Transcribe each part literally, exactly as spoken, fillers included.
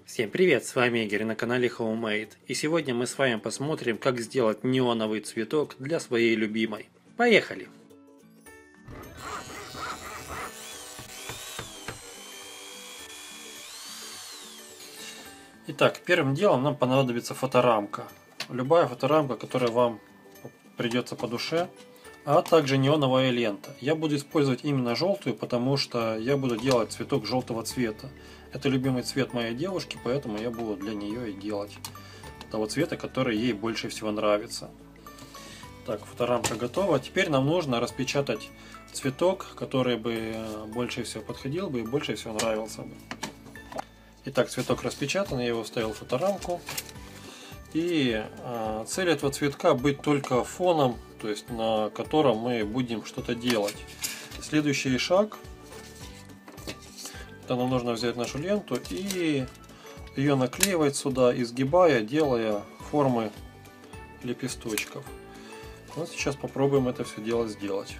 Всем привет, с вами Игорь на канале Homemade, и сегодня мы с вами посмотрим, как сделать неоновый цветок для своей любимой. Поехали! Итак, первым делом нам понадобится фоторамка. Любая фоторамка, которая вам придется по душе, а также неоновая лента. Я буду использовать именно желтую, потому что я буду делать цветок желтого цвета. Это любимый цвет моей девушки, поэтому я буду для нее и делать того цвета, который ей больше всего нравится. Так, фоторамка готова. Теперь нам нужно распечатать цветок, который бы больше всего подходил бы и больше всего нравился бы. Итак, цветок распечатан, я его вставил в фоторамку. И э, цель этого цветка быть только фоном, то есть на котором мы будем что-то делать. Следующий шаг. Это нам нужно взять нашу ленту и ее наклеивать сюда, изгибая, делая формы лепесточков. Вот сейчас попробуем это все дело сделать.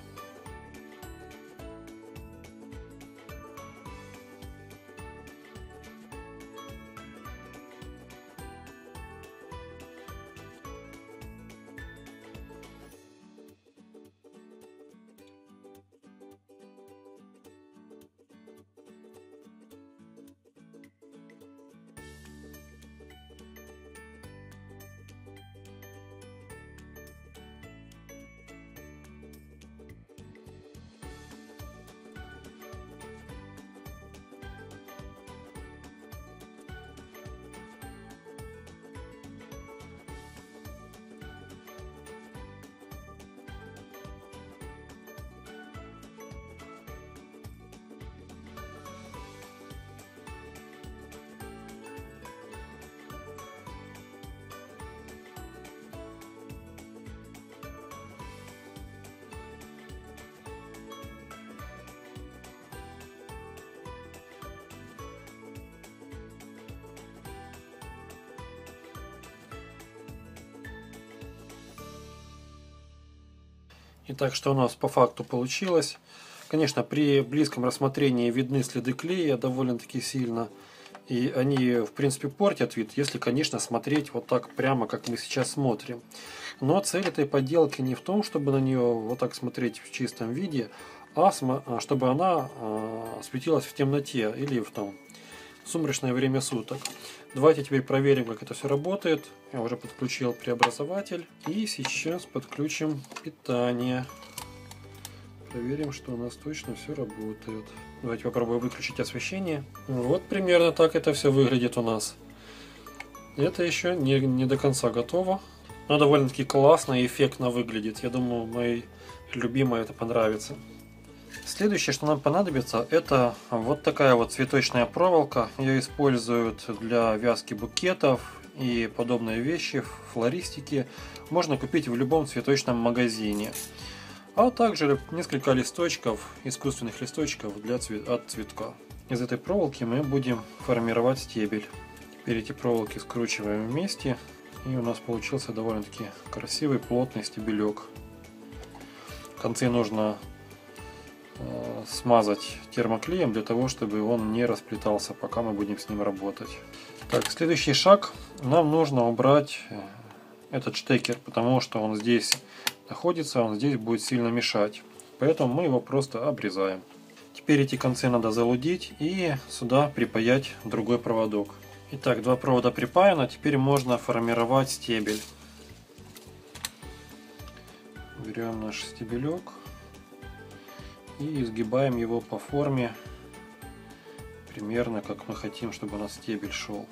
Итак, что у нас по факту получилось? Конечно, при близком рассмотрении видны следы клея довольно-таки сильно. И они, в принципе, портят вид, если, конечно, смотреть вот так прямо, как мы сейчас смотрим. Но цель этой поделки не в том, чтобы на нее вот так смотреть в чистом виде, а чтобы она светилась в темноте или в том сумрачное время суток. Давайте теперь проверим, как это все работает. Я уже подключил преобразователь. И сейчас подключим питание. Проверим, что у нас точно все работает. Давайте попробуем выключить освещение. Вот примерно так это все выглядит у нас. Это еще не, не до конца готово. Но довольно-таки классно и эффектно выглядит. Я думаю, моей любимой это понравится. Следующее, что нам понадобится, это вот такая вот цветочная проволока. Ее используют для вязки букетов и подобные вещи в флористике. Можно купить в любом цветочном магазине. А также несколько листочков, искусственных листочков для цвет... от цветка. Из этой проволоки мы будем формировать стебель. Теперь эти проволоки скручиваем вместе. И у нас получился довольно-таки красивый плотный стебелек. В конце нужно смазать термоклеем для того, чтобы он не расплетался, пока мы будем с ним работать. Так, следующий шаг. Нам нужно убрать этот штекер, потому что он здесь находится, он здесь будет сильно мешать. Поэтому мы его просто обрезаем. Теперь эти концы надо залудить и сюда припаять другой проводок. Итак, два провода припаяно. Теперь можно формировать стебель. Берем наш стебелек и изгибаем его по форме, примерно как мы хотим, чтобы у нас стебель шел.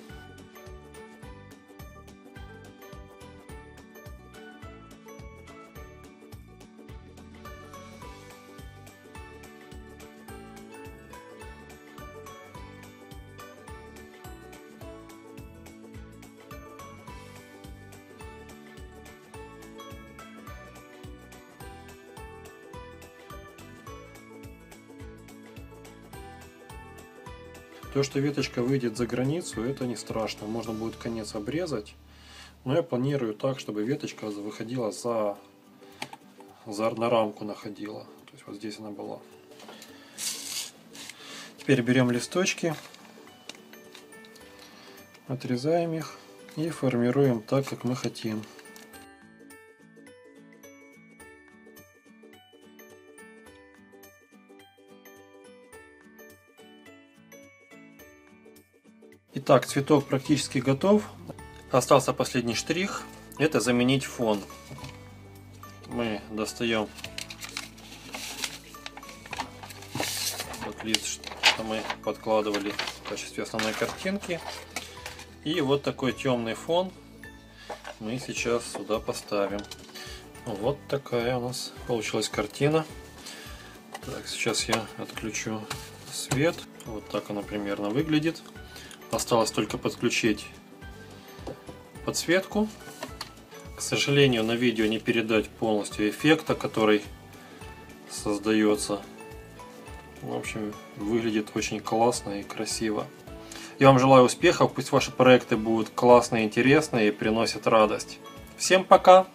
То, что веточка выйдет за границу, это не страшно. Можно будет конец обрезать. Но я планирую так, чтобы веточка выходила за, за на рамку находила. То есть вот здесь она была. Теперь берем листочки, Отрезаем их и формируем так, как мы хотим. Итак, цветок практически готов. Остался последний штрих. Это заменить фон. Мы достаем тот лист, что мы подкладывали в качестве основной картинки. И вот такой темный фон мы сейчас сюда поставим. Вот такая у нас получилась картина. Так, сейчас я отключу свет. Вот так она примерно выглядит. Осталось только подключить подсветку. К сожалению, на видео не передать полностью эффекта, который создается. В общем, выглядит очень классно и красиво. Я вам желаю успехов, пусть ваши проекты будут классные, интересные и приносят радость. Всем пока!